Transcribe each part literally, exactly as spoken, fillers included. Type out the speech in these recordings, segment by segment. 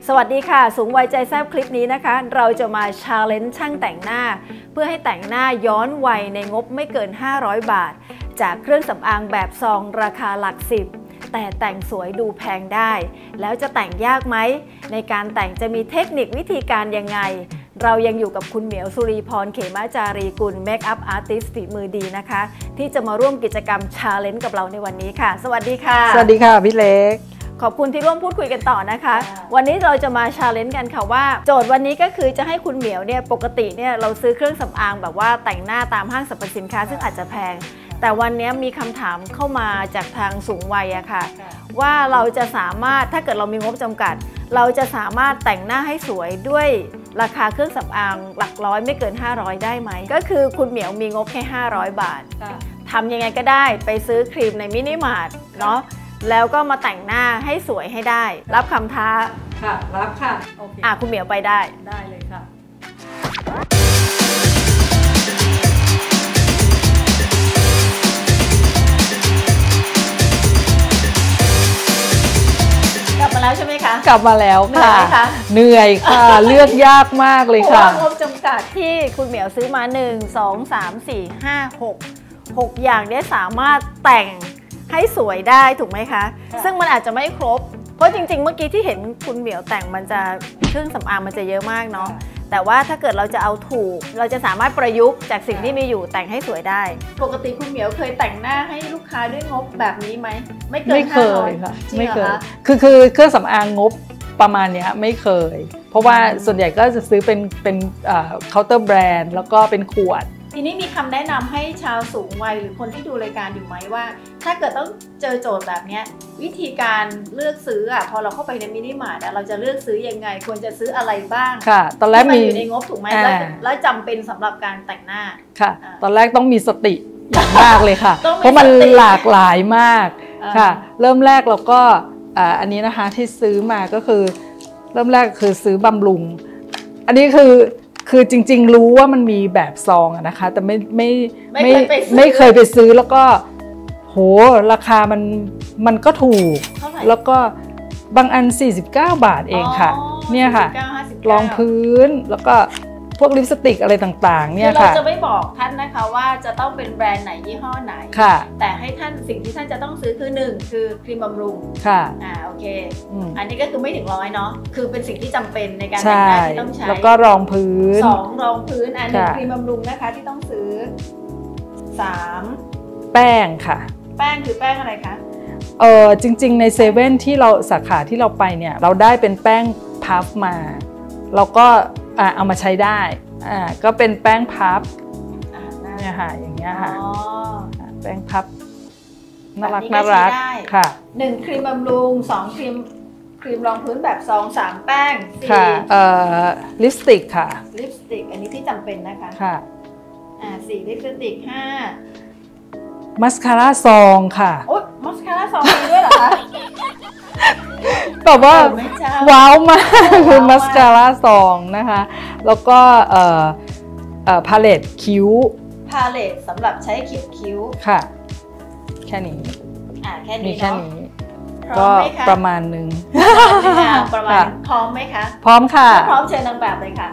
สวัสดีค่ะสูงวัยใจแซ่บคลิปนี้นะคะเราจะมาชาเลนจ์ช่างแต่งหน้าเพื่อให้แต่งหน้าย้อนวัยในงบไม่เกินห้าร้อยบาทจากเครื่องสำอางแบบซองราคาหลักสิบแต่แต่งสวยดูแพงได้แล้วจะแต่งยากไหมในการแต่งจะมีเทคนิควิธีการยังไงเรายังอยู่กับคุณเหมียวสุรีพรเขมาจารีกุลเมคอัพอาร์ติสต์ฝีมือดีนะคะที่จะมาร่วมกิจกรรมชาเลนจ์กับเราในวันนี้ค่ะสวัสดีค่ะสวัสดีค่ะพี่เล็กขอบคุณที่ร่วมพูดคุยกันต่อนะคะวันนี้เราจะมาชาเลนจ์กันค่ะว่าโจทย์วันนี้ก็คือจะให้คุณเหมียวเนี่ยปกติเนี่ยเราซื้อเครื่องสำอางแบบว่าแต่งหน้าตามห้างสรรพสินค้าซึ่งอาจจะแพงแต่วันนี้มีคำถามเข้ามาจากทางสูงวัยอะค่ะว่าเราจะสามารถถ้าเกิดเรามีงบจำกัดเราจะสามารถแต่งหน้าให้สวยด้วยราคาเครื่องสำอางหลักร้อยไม่เกินห้าร้อยได้ไหมก็คือคุณเหมียวมีงบแค่ห้าร้อยบาททำยังไงก็ได้ไปซื้อครีมในมินิมาร์ทเนาะแล้วก็มาแต่งหน้าให้สวยให้ได้รับคำท้าค่ะรับค่ะโอเคอ่ะคุณเหมียวไปได้ได้เลยค่ะกลับมาแล้วใช่ไหมคะกลับมาแล้วค่ะเหนื่อยค่ะเลือกยากมากเลยค่ะงบจำกัดที่คุณเหมียวซื้อมาหนึ่ง สอง สาม สี่ ห้า หก หกอย่างได้สามารถแต่งให้สวยได้ถูกไหมคะซึ่งมันอาจจะไม่ครบเพราะจริงๆเมื่อกี้ที่เห็นคุณเหมียวแต่งมันจะเครื่องสำอางมันจะเยอะมากเนาะแต่ว่าถ้าเกิดเราจะเอาถูกเราจะสามารถประยุกต์จากสิ่งที่มีอยู่แต่งให้สวยได้ปกติคุณเหมียวเคยแต่งหน้าให้ลูกค้าด้วยงบแบบนี้ไหมไม่เกินห้าร้อยค่ะไม่เคยคือคือเครื่องสำอางงบประมาณนี้ไม่เคยเพราะว่าส่วนใหญ่ก็จะซื้อเป็นเป็นเคาน์เตอร์แบรนด์แล้วก็เป็นขวดทีนี้มีคำแนะนำให้ชาวสูงวัยหรือคนที่ดูรายการอยู่ไหมว่าถ้าเกิดต้องเจอโจทย์แบบนี้วิธีการเลือกซื้ออ่ะพอเราเข้าไปในมินิมาร์ทเราจะเลือกซื้อยังไงควรจะซื้ออะไรบ้างค่ะตอนแรกมีอยู่ในงบถูกไหมแล้วจำเป็นสำหรับการแต่งหน้าค่ะตอนแรกต้องมีสติอย่างมากเลยค่ะเพราะมันหลากหลายมากค่ะเริ่มแรกเราก็อันนี้นะคะที่ซื้อมาก็คือเริ่มแรกคือซื้อบำรุงอันนี้คือคือจริงๆรู้ว่ามันมีแบบซองนะคะแต่ไม่ไม่ไม่ไม่เคยไปซื้อแล้วก็โหราคามันมันก็ถูกแล้วก็บางอันสี่สิบเก้าบาทเองค่ะเนี่ยค่ะรองพื้นแล้วก็พวกลิปสติกอะไรต่างๆเนี่ยค่ะเราจะไม่บอกท่านนะคะว่าจะต้องเป็นแบรนด์ไหนยี่ห้อไหนแต่ให้ท่านสิ่งที่ท่านจะต้องซื้อคือหนึ่งคือครีมบำรุงค่ะอ่าโอเคอันนี้ก็คือไม่ถึงร้อยเนาะคือเป็นสิ่งที่จำเป็นในการแต่งหน้าที่ต้องใช้แล้วก็รองพื้นสองรองพื้นอันหนึ่งครีมบำรุงนะคะที่ต้องซื้อสามแป้งค่ะแป้งคือแป้งอะไรคะเออจริงๆในเซเว่นที่เราสาขาที่เราไปเนี่ยเราได้เป็นแป้งพัฟมาเราก็เอามาใช้ได้อ่าก็เป็นแป้งพับเนี่ยค่ะอย่างเงี้ยค่ะแป้งพับน่ารักน่ารักค่ะหนึ่งครีมบำรุงสองครีมครีมรองพื้นแบบซองสามแป้งสี่เอ่อลิปสติกค่ะลิปสติกอันนี้ที่จำเป็นนะคะค่ะอ่าสี่ลิปสติกห้ามัสคาร่าซองค่ะโอ๊ยมัสคาร่าซองมีด้วยเหรอคะแบบว่าว้าวมากคือมัสคาร่าซองนะคะแล้วก็เอ่อเอ่อพาเลตคิ้วพาเลตสำหรับใช้เขียนคิ้วค่ะแค่นี้อ่าแค่นี้แค่นี้ก็ประมาณนึงประมาณพร้อมไหมคะพร้อมค่ะพร้อมเชิญนางแบบเลยค่ะ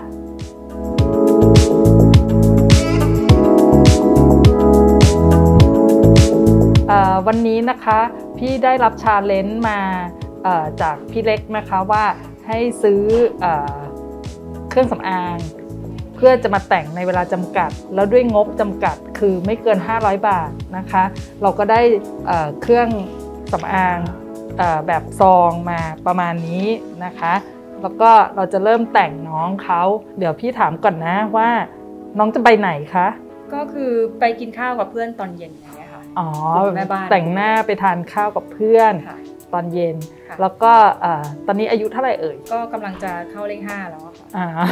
วันนี้นะคะพี่ได้รับชาเลนจ์มาจากพี่เล็กนะคะว่าให้ซื้อเครื่องสำอางเพื่อจะมาแต่งในเวลาจำกัดแล้วด้วยงบจำกัดคือไม่เกินห้าร้อยบาทนะคะเราก็ได้เครื่องสำอางแบบซองมาประมาณนี้นะคะแล้วก็เราจะเริ่มแต่งน้องเขาเดี๋ยวพี่ถามก่อนนะว่าน้องจะไปไหนคะก็คือไปกินข้าวกับเพื่อนตอนเย็นอย่างเงี้ยค่ะอ๋อแม่บ้านแต่งหน้าไปทานข้าวกับเพื่อนตอนเย็นแล้วก็ตอนนี้อายุเท่าไหร่เอ่ยก็กำลังจะเข้าเลขห้าแล้วค่ะ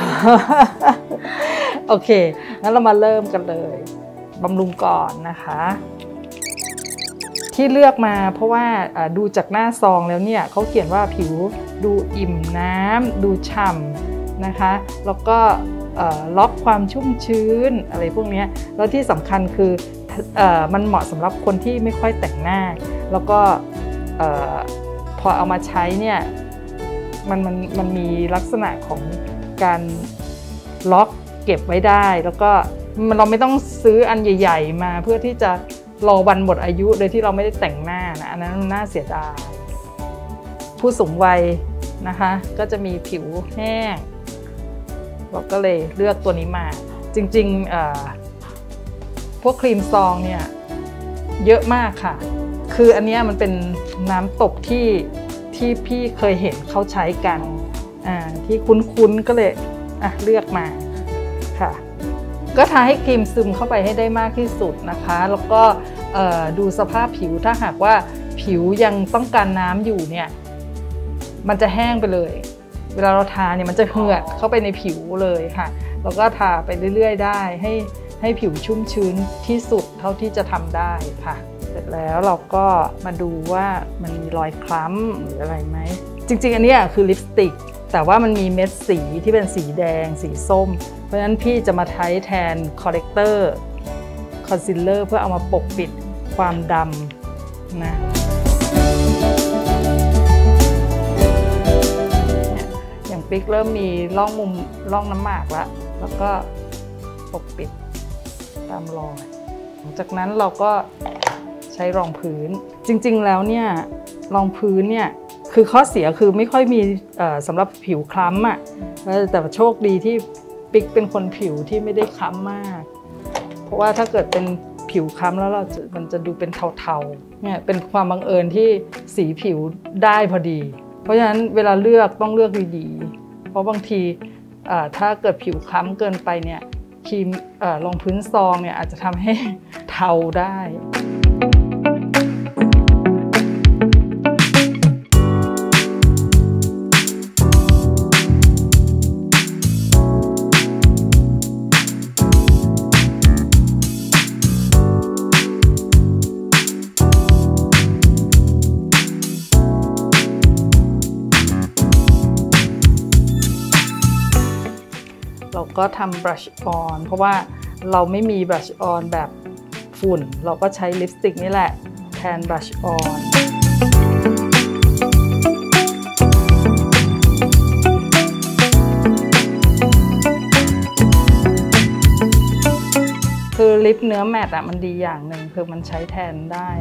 โอเคงั้นเรามาเริ่มกันเลยบำรุงก่อนนะคะที่เลือกมาเพราะว่าดูจากหน้าซองแล้วเนี่ยเขาเขียนว่าผิวดูอิ่มน้ำดูฉ่ำนะคะแล้วก็ล็อกความชุ่มชื้นอะไรพวกนี้แล้วที่สำคัญคือมันเหมาะสำหรับคนที่ไม่ค่อยแต่งหน้าแล้วก็พอเอามาใช้เนี่ยมันมันมันมีลักษณะของการล็อกเก็บไว้ได้แล้วก็เราไม่ต้องซื้ออันใหญ่ๆมาเพื่อที่จะรอวันหมดอายุโดยที่เราไม่ได้แต่งหน้านะอันนั้นน่าเสียดายผู้สูงวัยนะคะก็จะมีผิวแห้งเราก็เลยเลือกตัวนี้มาจริงๆพวกครีมซองเนี่ยเยอะมากค่ะคืออันนี้มันเป็นน้ำตกที่ที่พี่เคยเห็นเขาใช้กันที่คุ้นๆก็เลยอ่ะเลือกมาค่ะก็ทาให้ครีมซึมเข้าไปให้ได้มากที่สุดนะคะแล้วก็ดูสภาพผิวถ้าหากว่าผิวยังต้องการน้ำอยู่เนี่ยมันจะแห้งไปเลยเวลาเราทาเนี่ยมันจะเหือดเข้าไปในผิวเลยค่ะแล้วก็ทาไปเรื่อยๆได้ให้ให้ผิวชุ่มชื้นที่สุดเท่าที่จะทำได้ค่ะเสร็จแล้วเราก็มาดูว่ามันมีรอยคล้ำหรืออะไรไหมจริงๆอันนี้คือลิปสติกแต่ว่ามันมีเม็ดสีที่เป็นสีแดงสีส้มเพราะฉะนั้นพี่จะมาใช้แทนคอร์เรคเตอร์คอนซีลเลอร์เพื่อเอามาปกปิดความดำนะอย่างปิ๊กเริ่มมีร่องมุมร่องน้ำหมากแล้วแล้วก็ปกปิดตามรอยหลังจากนั้นเราก็ใช้รองพื้นจริงๆแล้วเนี่ยรองพื้นเนี่ยคือข้อเสียคือไม่ค่อยมีสำหรับผิวคล้ำอ่ะแต่โชคดีที่ปิ๊กเป็นคนผิวที่ไม่ได้คล้ำมากเพราะว่าถ้าเกิดเป็นผิวคล้ำแล้วเราจะมันจะดูเป็นเทาๆเนี่ยเป็นความบังเอิญที่สีผิวได้พอดีเพราะฉะนั้นเวลาเลือกต้องเลือกดีๆเพราะบางทีถ้าเกิดผิวคล้ำเกินไปเนี่ยครีมรองพื้นซองเนี่ยอาจจะทำให้เทาได้เราก็ทำบลัชออนเพราะว่าเราไม่มีบลัชออนแบบฝุ่นเราก็ใช้ลิปสติกนี่แหละแทนบลัชออนคือลิปเนื้อแมตต์อ่ะมันดีอย่างหนึ่งคือมันใช้แทนได้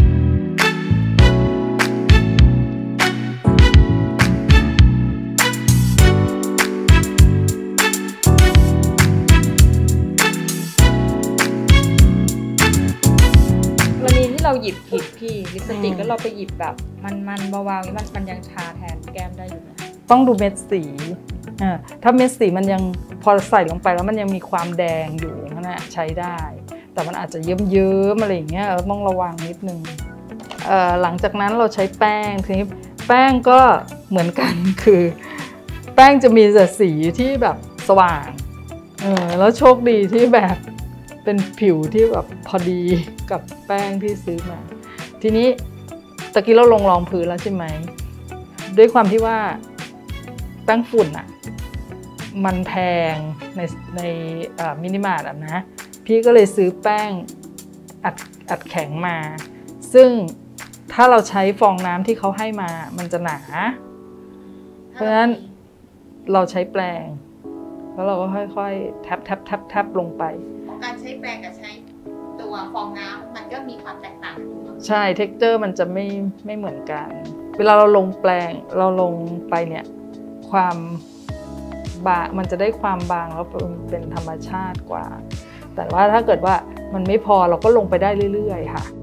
เราหยิบผิดพี่ลิปสติกแล้วเราไปหยิบแบบมันๆเบาๆมันมันยังทาแทนแก้มได้อยู่ไหมต้องดูเม็ดสีถ้าเม็ดสีมันยังพอใส่ลงไปแล้วมันยังมีความแดงอยู่นั่นแหละใช้ได้แต่มันอาจจะเยิ้มๆอะไรอย่างเงี้ยต้องระวังนิดนึงหลังจากนั้นเราใช้แป้งทีนี้แป้งก็เหมือนกันคือแป้งจะมีแต่สีที่แบบสว่างแล้วโชคดีที่แบบเป็นผิวที่แบบพอดีกับแป้งที่ซื้อมาทีนี้ตะกี้เราลงรองพื้นแล้วใช่ไหมด้วยความที่ว่าแป้งฝุ่นอ่ะมันแพงในในมินิมาร์ทอ่ะนะพี่ก็เลยซื้อแป้งอัดอัดแข็งมาซึ่งถ้าเราใช้ฟองน้ำที่เขาให้มามันจะหนาเพราะฉะนั้นเราใช้แปรงแล้วเราก็ค่อยๆแทบแทบแทบแทบลงไปการใช้แปรงกับใช้ตัวฟองน้ำมันก็มีความแตกต่างใช่เท็กเจอร์มันจะไม่ไม่เหมือนกันเวลาเราลงแปรงเราลงไปเนี่ยความบางมันจะได้ความบางแล้วเป็นธรรมชาติกว่าแต่ว่าถ้าเกิดว่ามันไม่พอเราก็ลงไปได้เรื่อยๆค่ะ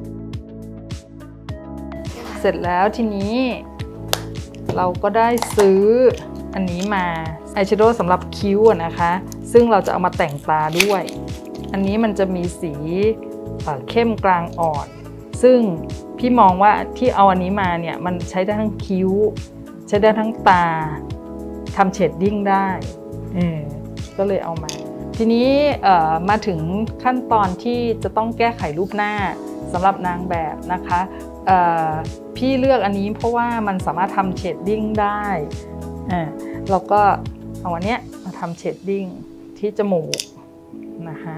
เสร็จแล้วทีนี้เราก็ได้ซื้ออันนี้มาอายแชโดว์สำหรับคิ้วนะคะซึ่งเราจะเอามาแต่งตาด้วยอันนี้มันจะมีสีเข้มกลางอ่อนซึ่งพี่มองว่าที่เอาอันนี้มาเนี่ยมันใช้ได้ทั้งคิ้วใช้ได้ทั้งตาทำเชดดิ้งได้เออก็เลยเอามาทีนี้มาถึงขั้นตอนที่จะต้องแก้ไขรูปหน้าสำหรับนางแบบนะคะพี่เลือกอันนี้เพราะว่ามันสามารถทำเชดดิ้งได้เราก็เอาอันเนี้ยมาทำเชดดิ้งที่จมูกนะคะ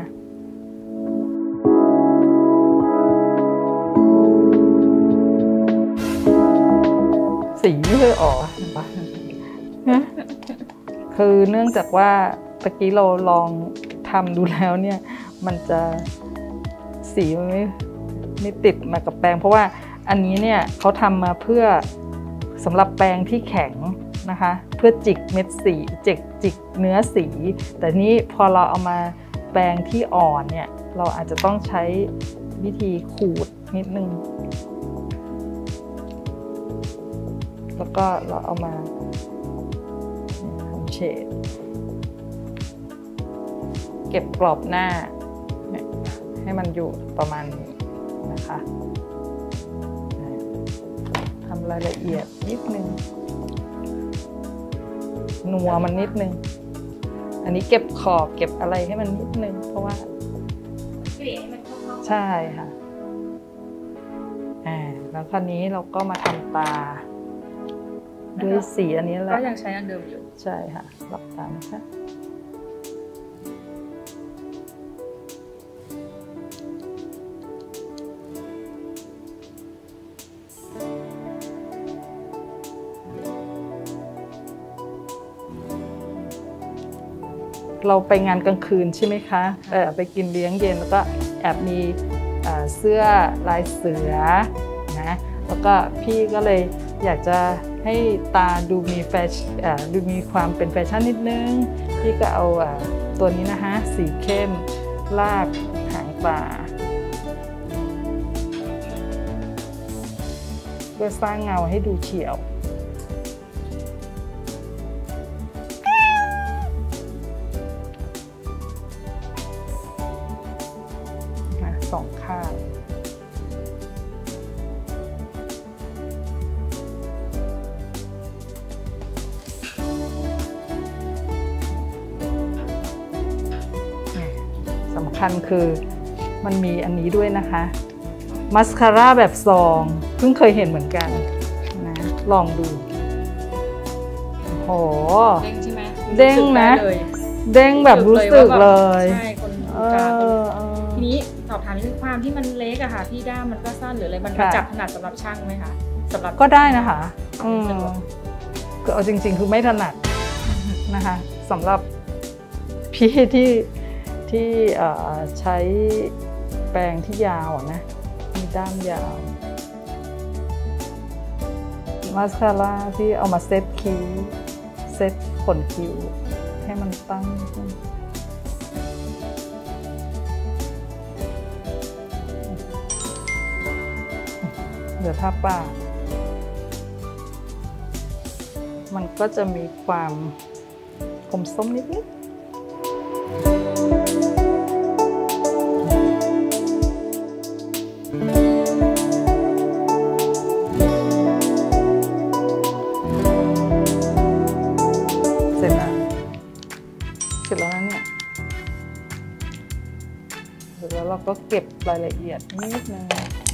สีไม่เคยออกคือเนื่องจากว่าตะกี้เราลองทำดูแล้วเนี่ยมันจะสีมันไม่ไม่ติดมากับแปรงเพราะว่าอันนี้เนี่ยเขาทำมาเพื่อสำหรับแปรงที่แข็งนะคะเพื่อจิกเม็ดสีจิกจิกเนื้อสีแต่นี้พอเราเอามาแปรงที่อ่อนเนี่ยเราอาจจะต้องใช้วิธีขูดนิดนึงแล้วก็เราเอามาทำเฉดเก็บกรอบหน้าให้มันอยู่ประมาณนี้นะคะทำรายละเอียดนิดนึงนัวมันนิดนึงอันนี้เก็บขอบเก็บอะไรให้มันนิดนึงเพราะว่าเกลี่ยให้มันเข้าๆใช่ค่ะอ่าแล้วคราวนี้เราก็มาทำตาด้วยสีอันนี้แหละก็ยังใช้อันเดิมอยู่ใช่ค่ะหลับตานะคะเราไปงานกลางคืนใช่ไหมคะเออไปกินเลี้ยงเย็นแล้วก็แอบมีเสื้อลายเสือนะแล้วก็พี่ก็เลยอยากจะให้ตาดูมีแฟชั่นดูมีความเป็นแฟชั่นนิดนึงพี่ก็เอาตัวนี้นะคะสีเข้มลากหางตาเพื่อสร้างเงาให้ดูเฉียวสองข้างสำคัญคือมันมีอันนี้ด้วยนะคะมัสคาร่าแบบซองเพิ่งเคยเห็นเหมือนกันนะลองดูโหเด้งใช่ไหมเด้งนะเด้งแบบรู้สึกเลยใช่คนกลางทีนี้สอบถามนิดนึงความที่มันเล็กอะค่ะที่ด้ามมันก็สั้นหรืออะไรมันจับถนัดสำหรับช่างไหมคะสำหรับก็ได้นะคะอืมก็เอาจริงๆคือไม่ถนัดนะคะสำหรับพี่ที่ที่ใช้แปรงที่ยาวนะมีด้ามยาวมาสคาร่าที่เอามาเซตคิ้วเซตขนคิ้วให้มันตั้งเดี๋ยวถ้าปากมันก็จะมีความอมส้มนิดๆเสร็จแล้วเสร็จแล้วนะเนี่ยเสร็จแล้วเราก็เก็บรายละเอียดนิดนึง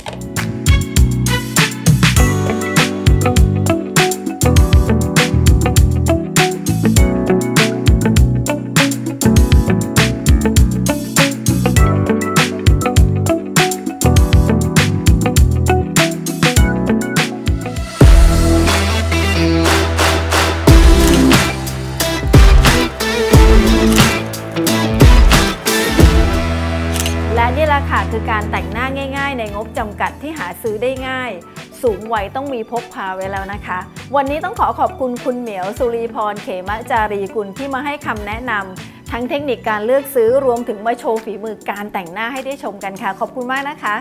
นี่แหละค่ะคือการแต่งหน้าง่ายๆในงบจำกัดที่หาซื้อได้ง่ายสูงวัยต้องมีพกพาไว้แล้วนะคะวันนี้ต้องขอขอบคุณคุณเหมียวสุรีพรเขมจารีกุลที่มาให้คำแนะนำทั้งเทคนิคการเลือกซื้อรวมถึงมาโชว์ฝีมือการแต่งหน้าให้ได้ชมกันค่ะขอบคุณมากนะคะ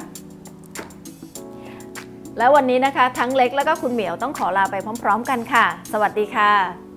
และวันนี้นะคะทั้งเล็กแล้วก็คุณเหมียวต้องขอลาไปพร้อมๆกันค่ะสวัสดีค่ะ